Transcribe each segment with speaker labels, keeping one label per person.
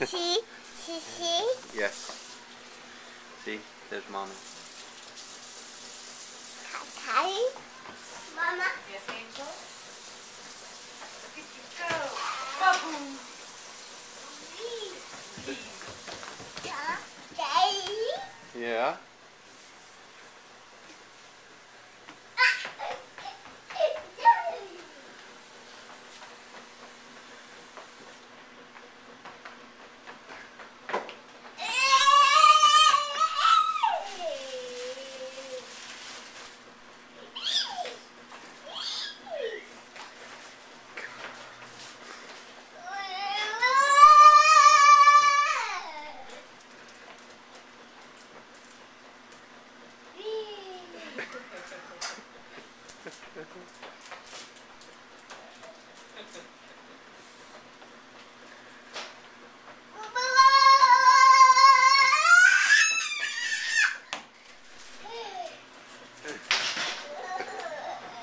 Speaker 1: See? See?
Speaker 2: Yes. See? There's Mommy.
Speaker 1: Daddy? Mama?
Speaker 3: Yes, Angel? Look at you go. Boom.
Speaker 1: Daddy?
Speaker 2: Yeah?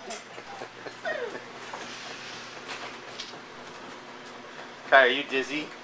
Speaker 2: Kai, are you dizzy?